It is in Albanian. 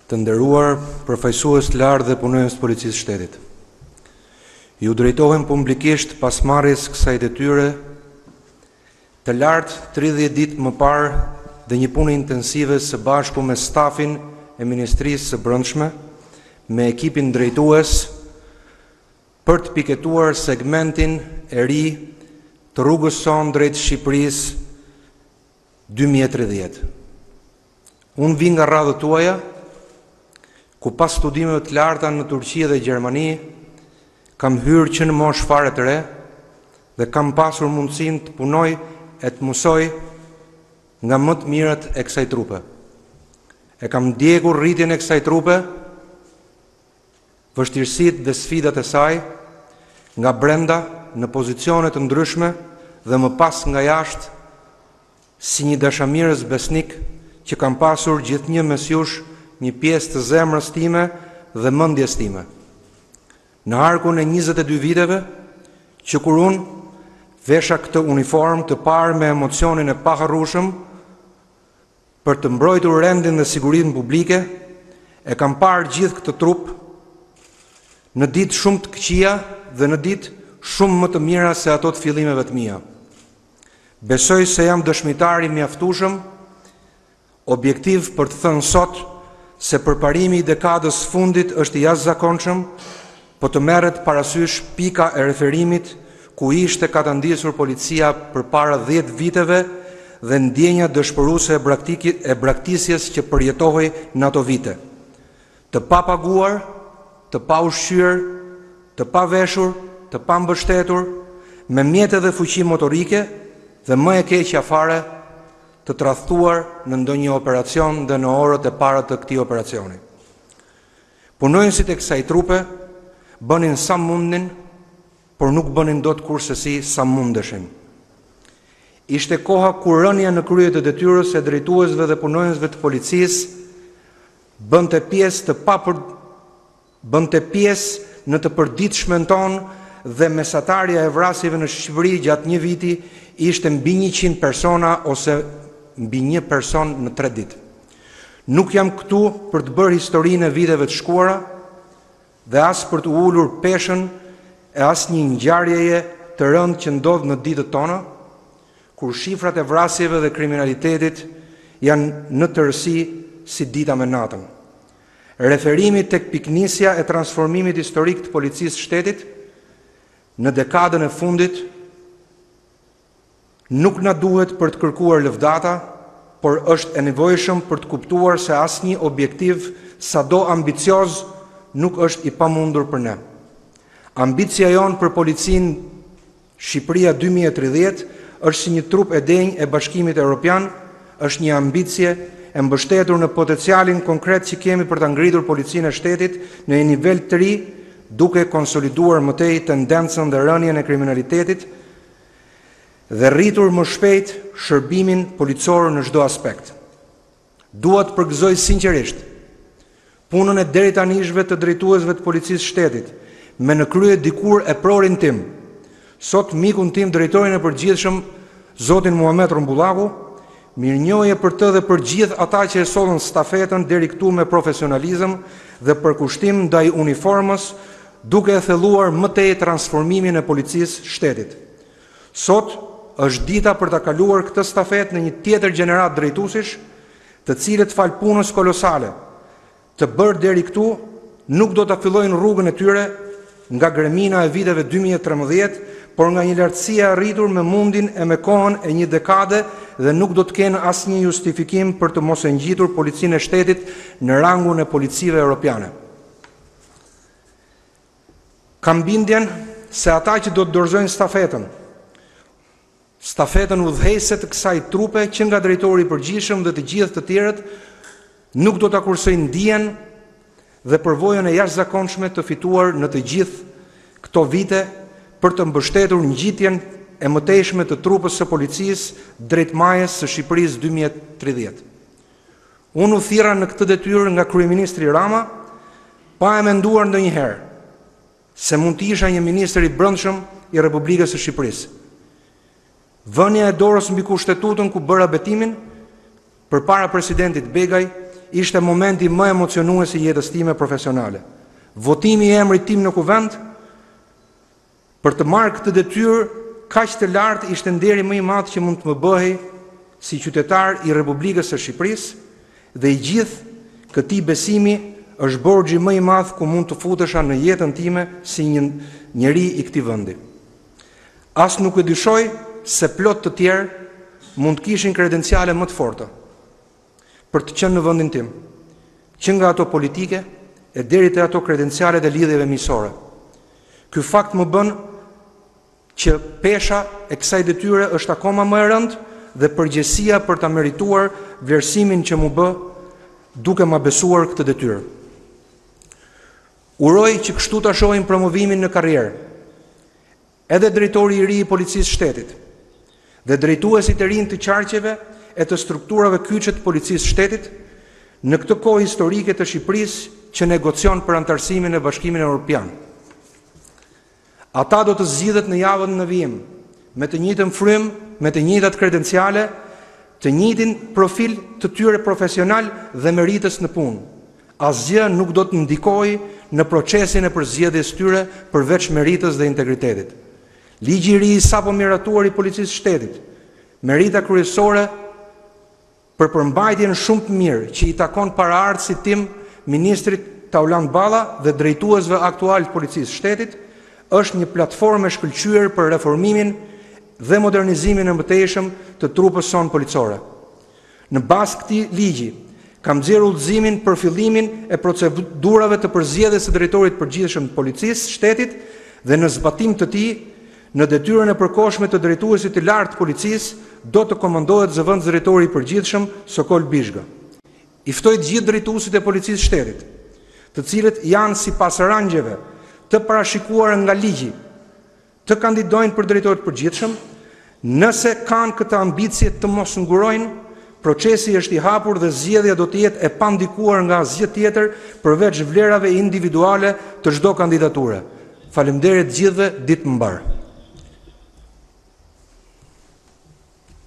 Të nderuar përfaqësues të lartë dhe punonjës të Policisë së Shtetit. Ju drejtohem publikisht pas marrjes kësaj detyre të lartë 30 ditë më parë dhe një punë intensive së bashku me stafin e Ministrisë së Brendshme, me ekipin drejtues për të piketuar segmentin e ri të rrugës sonë drejt Shqipërisë 2030. Unë vi nga radhët tuaja, ku pas studimeve të larta në Turqi dhe Gjermani, kam hyrë që në moshë fare të re dhe kam pasur mundësinë të punoj e të mësoj nga më të mirët e kësaj trupe. E kam ndjekur rritjen e kësaj trupe, vështirësitë dhe sfidat e saj, nga brenda në pozicione të ndryshme dhe më pas nga jashtë, si një dashamirës besnik që kam pasur gjithnjë mes jush një pjesë të zemrës time dhe mendjes time. Në arkun e 22 viteve, që kur unë vesha këtë uniform të parë me emocionin e paharrueshëm për të mbrojtur rendin dhe sigurinë publike, e kam parë gjithë këtë trup në ditë shumë të këqija dhe në ditë shumë më të mira se ato të fillimeve të mia. Besoj se jam dëshmitar i mjaftueshëm, objektiv për të thënë sot se përparimi i dekadës fundit është i jashtëzakonshëm, po të merret parasysh pika e referimit ku ishte ka të ndjesur policia përpara 10 viteve dhe ndjenja dëshpëruese e braktisjes që përjetohej në ato vite. Të papaguar, të pa ushqyer, të pa veshur, të pa mbështetur, me mjete dhe fuqi motorike dhe më e keqja fare, të tradhtuar në ndonjë operacion dhe në orët e para të këtij operacioni. Punonjësit e kësaj trupe bënin sa mundnin, por nuk bënin dot kurrësi sa mundeshin. Ishte koha kur rënia në krye të detyrës së drejtuesve dhe punonjësve të policisë bënte pjesë në të përditshmen tonë dhe mesatarja e vrasjeve në Shqipëri gjatë një viti ishte mbi 100 persona ose mbi 1 person në 3 ditë. Nuk jam këtu për të bërë historinë e viteve të shkuara dhe as për të ulur peshën e as një ngjarjeje të rëndë që ndodh në ditët tona, kur shifrat e vrasjeve dhe kriminalitetit janë në tërësi si dita me natën. Referimi tek piknisja e transformimit historik të Policisë së Shtetit në dekadën e fundit nuk na duhet për të kërkuar lëvdata, por është e nevojshëm për të kuptuar se asnjë objektiv, sado ambicioz, nuk është i pamundur për ne. Ambicia jonë për Policinë Shqipëria 2030 është si një trup e denjë e Bashkimit Evropian, është një ambicie e mbështetur në potencialin konkret që kemi për ta ngritur Policinë e Shtetit në një nivel të ri, duke konsoliduar më tej tendencën dhe rënien e kriminalitetit dhe rritur më shpejt shërbimin policor në çdo aspekt. Dua të përgëzoj sinqerisht punën e deritanishve të drejtuesve të Policisë së Shtetit, me në krye dikur e prorin tim, sot mikun tim drejtorin e përgjithshëm, zotin Muhamet Rumbullaku, mirënjohje për të dhe për gjithë ata që e sollën stafetën deri këtu me profesionalizëm dhe përkushtim ndaj uniformës, duke e thelluar më tej transformimin e Policisë së Shtetit. Sot është dita për ta kaluar këtë stafetë në një tjetër gjenerat drejtuesish, të cilët fal punës kolosale të bërë deri këtu nuk do ta fillojnë rrugën e tyre nga gremina e viteve 2013, por nga një lartësi e arritur me mundin e me kohën e një dekade dhe nuk do të kenë asnjë justifikim për të mos e ngjitur Policinë e Shtetit në rangun e policive europiane. Kam bindjen se ata që do të dorëzojnë stafetën udhëheqëse të kësaj trupe, që nga drejtori i përgjithshëm dhe të gjithë të tjerët, nuk do ta kursojnë dijen dhe përvojën e jashtëzakonshme të fituar në të gjithë këto vite për të mbështetur ngjitjen e mëtejshme të trupës së policisë drejt majës së Shqipërisë 2030. Unë u thirra në këtë detyrë nga kryeministri Rama, pa e menduar ndonjëherë se mund të isha një ministër i brendshëm i Republikës së Shqipërisë. Vënia e dorës mbi kushtetutën ku bëra betimin përpara presidentit Begaj ishte momenti më emocionues i jetës time profesionale. Votimi i emrit tim në kuvend për të marrë këtë detyrë kaq të lartë ishte nderi më i madh që mund të më bëhej si qytetar i Republikës së Shqipërisë dhe i gjithë këtij besimi është borxhi më i madh ku mund të futesha në jetën time si një njeri i këtij vendi. As nuk e dyshoj se plot të tjerë mund të kishin kredenciale më të forta për të qenë në vendin tim, që nga ato politike e deri te ato kredencialet e lidhjeve miqësore. Ky fakt më bën që pesha e kësaj detyre është akoma më e rëndë dhe përgjegjësia për ta merituar vlerësimin që mu bë duke ma besuar këtë detyrë. Uroj që kështu ta shohim promovimin në karrierë. Edhe drejtori i ri i Policisë Shtetit dhe drejtuesit e rinj të qarqeve e të strukturave kyçe të Policisë Shtetit në këtë kohë historike të Shqipërisë që negocion për antarësimin e Bashkimit Evropian. Ata do të zgjidhet në javën në vijim, me të njëjtën frym, me të njëjtat kredenciale, të njëjtin profil të tyre profesional dhe meritës në punë. Asgjë nuk do të ndikojë në procesin e përzgjedhjes tyre përveç meritës dhe integritetit. Ligji i ri i sapo miratuar i Policisë Shtetit, merita kryesore për përmbajtjen shumë të mirë që i takon paraardhësit tim, ministrit Tauland Balla dhe drejtuesve aktual të Policisë Shtetit, është një platformë e shkëlqyer për reformimin dhe modernizimin e mëtejshëm të trupës sonë policore. Në bazë këtij ligji, kam nxjerrë udhëzimin për fillimin e procedurave të përzgjedhjes së drejtorit përgjithshëm të Policisë Shtetit dhe në zbatim të tij, në detyrën e përkohshme të drejtuesit të lartë të policisë do të komandohet zëvendës drejtori i përgjithshëm Sokol Bishga. I ftoj të gjithë drejtuesit e Policisë Shtetit, të cilët janë sipas rangjeve të parashikuar nga ligji, të kandidojnë për drejtor të përgjithshëm, nëse kanë këtë ambicje të mos ngurojnë, procesi është i hapur dhe zgjedhja do të jetë e pandikuar nga asgjë tjetër përveç vlerave individuale të çdo kandidature. Faleminderit gjithëve, ditë mbar.